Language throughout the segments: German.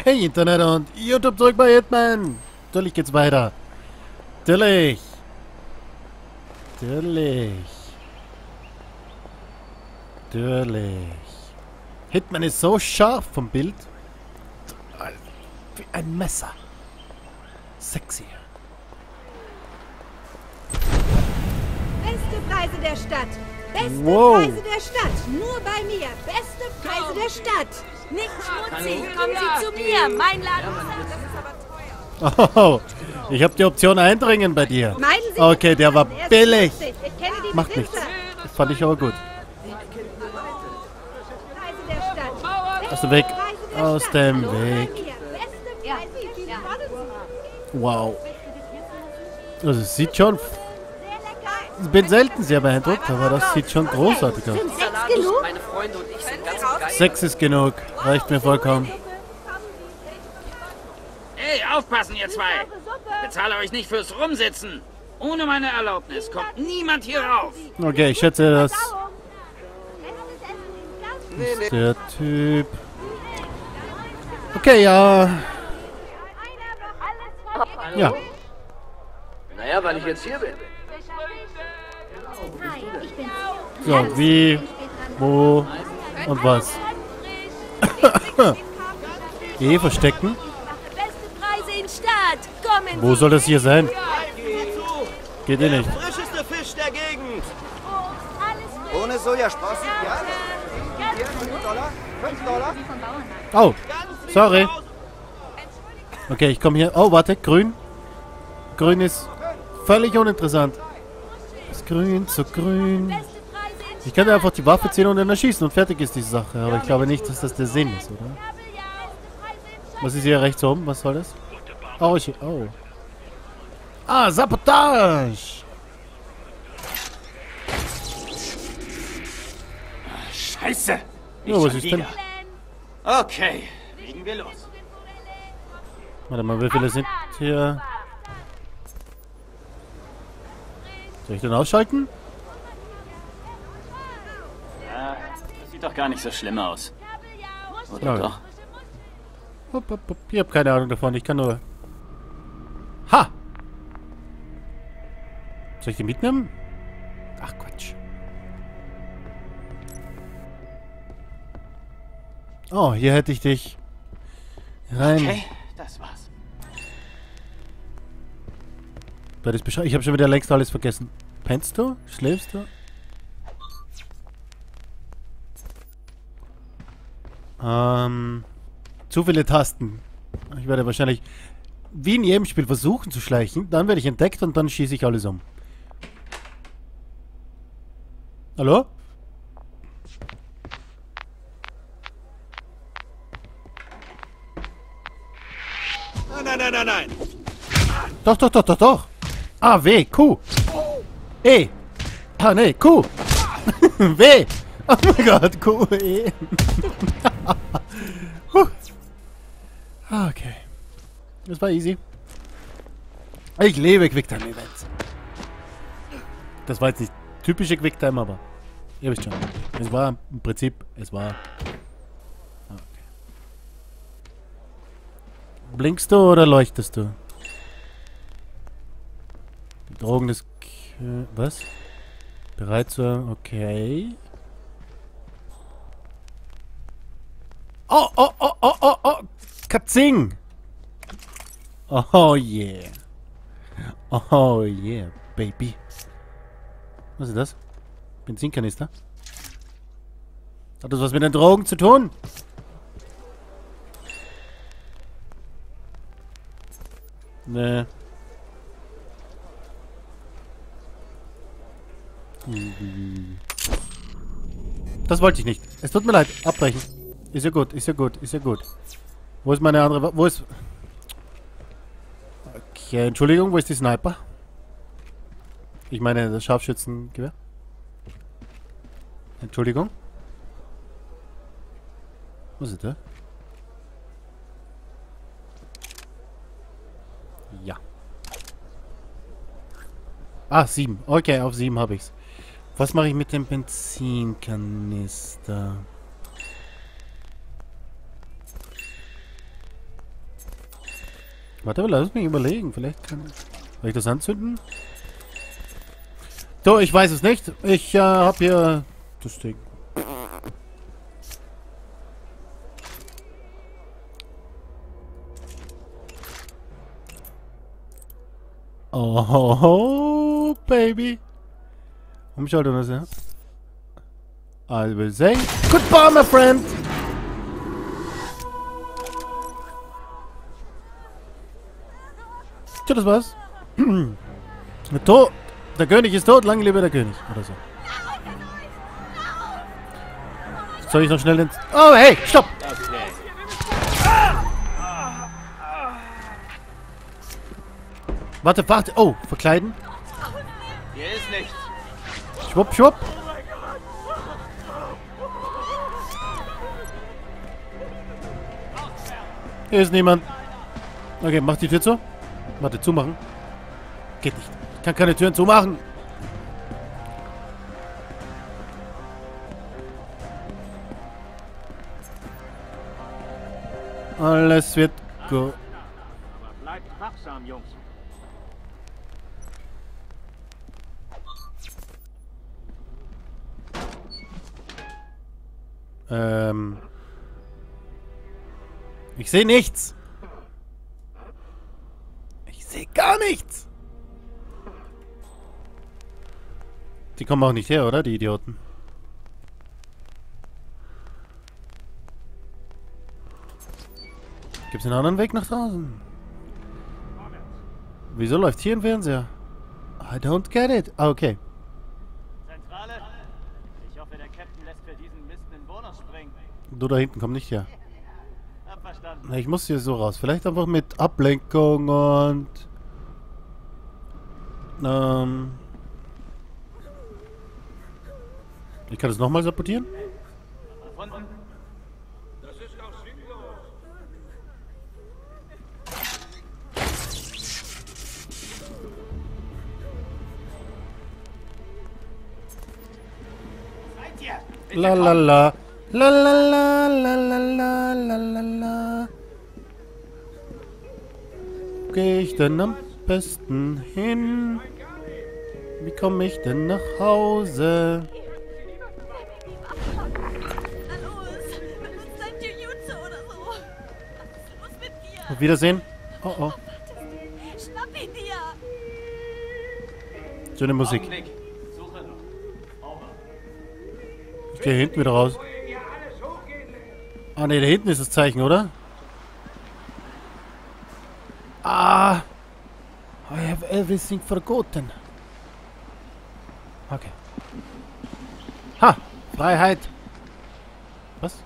Hey Internet und YouTube zurück bei Hitman. Natürlich geht's weiter. Natürlich. Hitman ist so scharf vom Bild. Wie ein Messer. Sexy. Beste Preise der Stadt. Beste Wow. Preise der Stadt. Nur bei mir. Beste Preise der Stadt. Nicht schmutzig. Kommen Sie zu mir. Mein Laden. Das ist aber teuer. Oh, ich habe die Option eindringen bei dir. Meinen Sie? Okay, der war Er ist billig. schmutzig. Ich kenne die Macht Besitzer. nichts. Das fand ich aber gut. Preise der Stadt. Aus dem Weg. Preise der Aus Stadt. dem Nur bei Weg. mir. Beste Preise. Wow. Also es sieht schon... Sehr lecker. Ich bin selten sehr beeindruckt, aber das sieht schon großartig aus. Sind 6 genug? Meine Freunde und ich sind ganz begeistert. 6 ist genug. Reicht mir vollkommen. Hey, aufpassen, ihr zwei! Bezahle euch nicht fürs Rumsitzen. Ohne meine Erlaubnis kommt niemand hier rauf. Okay, ich schätze, das ist der Typ. Okay, ja. Ja. Naja, weil ich jetzt hier bin. So, wie, wo und was. Verstecken. Beste Preise in Stadt. Kommen Wo soll das hier sein? Geht ihr nicht. Frischeste Fisch der Gegend. Ohne Sojasprossen, ja? Hier, $5. $5. Oh, sorry. Okay, ich komme hier. Oh, warte, grün. Grün ist völlig uninteressant. Ist grün, zu grün. Ich könnte einfach die Waffe ziehen und dann erschießen und fertig ist die Sache. Aber ich glaube nicht, dass das der Sinn ist, oder? Was ist hier rechts oben? Was soll das? Oh, oh. Ah, Sabotage! Scheiße! Ja, was ist denn? Okay, legen wir los. Warte mal, wie viele sind hier? Soll ich den ausschalten? Das sieht doch gar nicht so schlimm aus. Oder Ja. doch? Hopp, hopp, hopp. Ich habe keine Ahnung davon. Ich kann nur... Ha! Soll ich die mitnehmen? Ach, Quatsch. Oh, hier hätte ich dich rein. Okay, das war's. Ich habe schon wieder längst alles vergessen. Pennst du? Schläfst du? Zu viele Tasten. Ich werde wahrscheinlich wie in jedem Spiel versuchen zu schleichen. Dann werde ich entdeckt und dann schieße ich alles um. Hallo? Nein. Doch. A, W, Q. E. Ah, nee, Q. W. Oh mein Gott, Q, E. Okay. Das war easy. Ich liebe Quicktime-Events. Das war jetzt nicht typische Quicktime, aber ihr wisst schon. Es war im Prinzip, okay. Blinkst du oder leuchtest du? Die Drogen des... Was? Bereit zu... Okay. Oh! Katzing! Oh yeah. Oh yeah, baby. Was ist das? Benzinkanister? Hat das was mit den Drogen zu tun? Nee. Das wollte ich nicht. Es tut mir leid. Abbrechen. Ist ja gut. Wo ist meine andere... Wo ist... Okay, Entschuldigung. Wo ist die Sniper? Ich meine, das Scharfschützengewehr. Entschuldigung. Was ist da? Ja. Ah, 7. Okay, auf 7 habe ich's. Was mache ich mit dem Benzinkanister? Warte, lass mich überlegen. Vielleicht kann ich das anzünden. So, ich weiß es nicht. Ich hab hier das Ding. Oh, baby. Umschaltung das, ja. I will say goodbye, my friend. Tja, das war's. Der König ist tot, lange lebe der König. Oder so. Soll ich noch schnell ins... Oh, hey, stopp! Warte, warte. Oh, verkleiden. Hier ist nichts. Schwupp, schwupp. Hier ist niemand. Okay, mach die Tür zu. Warte, zumachen. Geht nicht. Ich kann keine Türen zumachen. Alles wird gut. Bleibt wachsam, Jungs. Ich sehe nichts. Ich sehe gar nichts. Die kommen auch nicht her, oder? Die Idioten. Gibt es einen anderen Weg nach draußen? Wieso läuft hier ein Fernseher? I don't get it. Ah, okay. Zentrale? Ich hoffe, der Captain lässt für diesen Mist einen Bonus springen. Du da hinten, komm nicht her. Hab verstanden. Na, ich muss hier so raus. Vielleicht einfach mit Ablenkung und... Ich kann das nochmal sabotieren? Erfunden? Das ist doch sinnlos. Seid ihr? La la la. La la la la la la la la la. Wo geh ich denn am besten hin? Wie komme ich denn nach Hause? Na los, benutzt dein Jujutsu oder so. Was ist los mit dir? Auf Wiedersehen. Oh oh. Schnapp ihn dir. Schöne Musik. Augenblick. Suche noch. Over. Ich gehe hinten wieder raus. Ah ne, da hinten ist das Zeichen, oder? Ah! I have everything forgotten. Okay. Ha! Freiheit! Was?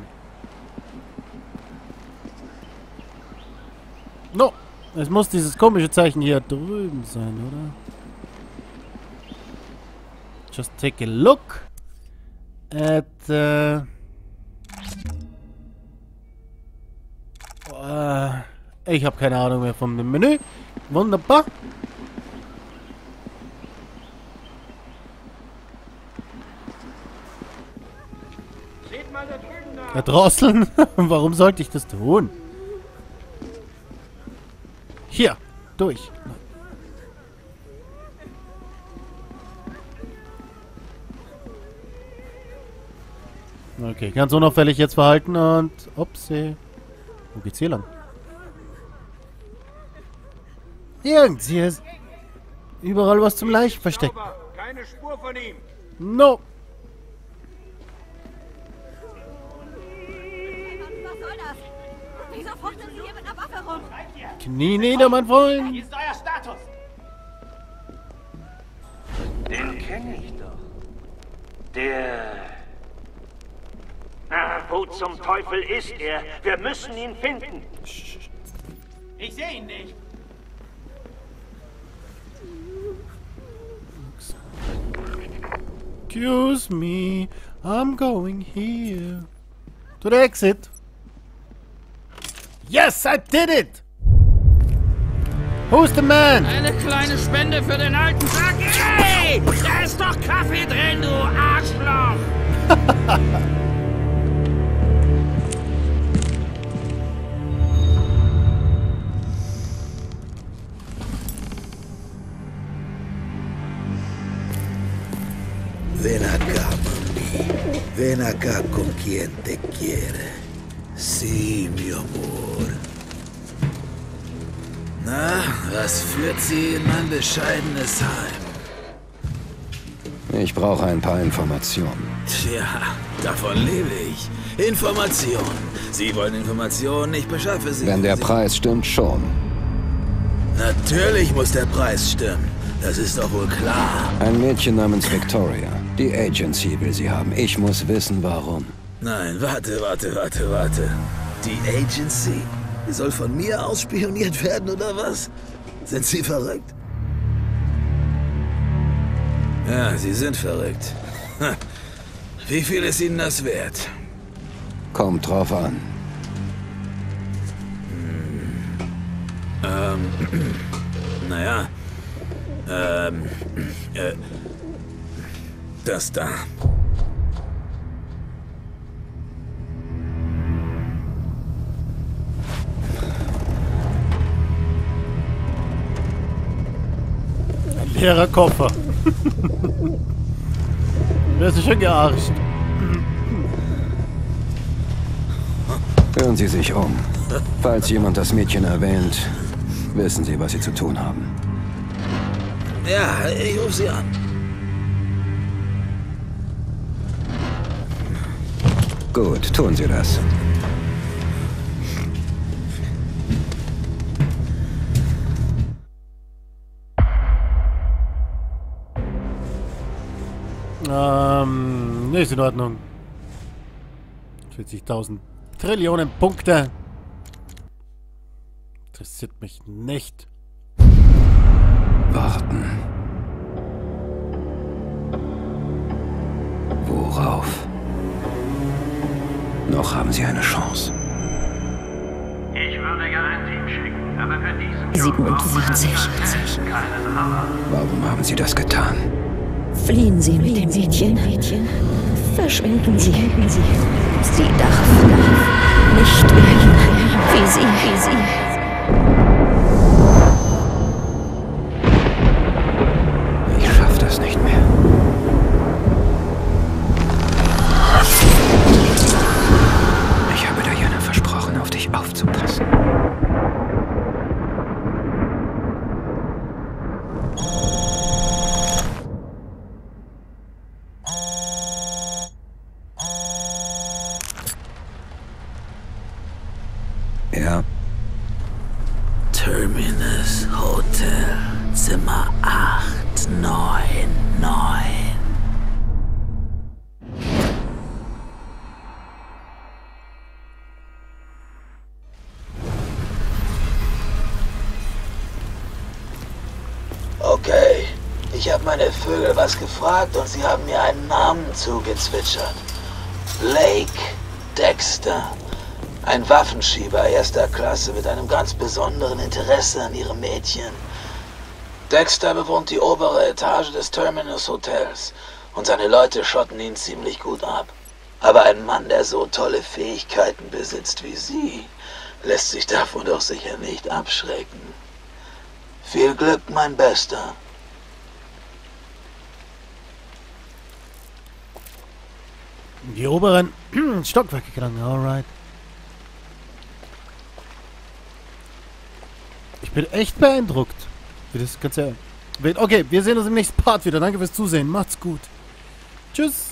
No! Es muss dieses komische Zeichen hier drüben sein, oder? Just take a look at ich habe keine Ahnung mehr vom Menü. Wunderbar. Seht mal da drüben nach. Erdrosseln? Warum sollte ich das tun? Hier, durch. Okay, ganz unauffällig jetzt verhalten und... Upsi. Wo geht's hier lang? Irgendwie ist überall was zum Leicht versteckt. Sauber. Keine Spur von ihm. No. Was soll das? Wieso fuchteln Sie hier mit einer Waffe rum? Knie nieder, mein Freund. Wie ist euer Status? Den kenne ich doch. Der... wo zum Teufel ist er? Wir müssen ihn finden. Ich sehe ihn nicht. Excuse me, I'm going here. To the exit. Yes, I did it! Who's the man? Eine kleine Spende für den alten Sack. Hey! Da ist doch Kaffee drin, du Arschloch! Ven acá con quien te quiere. Sí, mi amor. Na, was führt Sie in mein bescheidenes Heim? Ich brauche ein paar Informationen. Tja, davon lebe ich. Informationen. Sie wollen Informationen, ich beschaffe sie. Wenn der Preis stimmt, schon. Natürlich muss der Preis stimmen. Das ist doch wohl klar. Ein Mädchen namens Victoria. Die Agency will sie haben. Ich muss wissen, warum. Nein, warte. Die Agency? Die soll von mir aus spioniert werden, oder was? Sind Sie verrückt? Ja, Sie sind verrückt. Wie viel ist Ihnen das wert? Kommt drauf an. Naja. Das da. Ein leerer Koffer. Wer ist schon gearscht? Hören Sie sich um. Falls jemand das Mädchen erwähnt, wissen Sie, was Sie zu tun haben. Ja, ich rufe Sie an. Gut, tun Sie das. Nee, ist in Ordnung. 40.000 Trillionen Punkte. Interessiert mich nicht. Warten. Worauf? Noch haben Sie eine Chance. Ich würde ja ein Team schicken, aber für diesen 47. keinen Hammer. Warum haben Sie das getan? Fliehen Sie mit dem Mädchen. Verschwinden Sie. Sie darf nicht werden wie Sie. Ich schaff das nicht mehr. Ich habe Diana versprochen, auf dich aufzupassen. Ja. Terminus Hotel, Zimmer 899. Okay, ich habe meine Vögel was gefragt und sie haben mir einen Namen zugezwitschert. Blake Dexter. Ein Waffenschieber erster Klasse mit einem ganz besonderen Interesse an ihrem Mädchen. Dexter bewohnt die obere Etage des Terminus Hotels und seine Leute schotten ihn ziemlich gut ab. Aber ein Mann, der so tolle Fähigkeiten besitzt wie Sie, lässt sich davon doch sicher nicht abschrecken. Viel Glück, mein Bester. In die oberen Stockwerke gelangen, alright. Ich bin echt beeindruckt. Wie das Ganze wird. Okay, wir sehen uns im nächsten Part wieder. Danke fürs Zusehen. Macht's gut. Tschüss.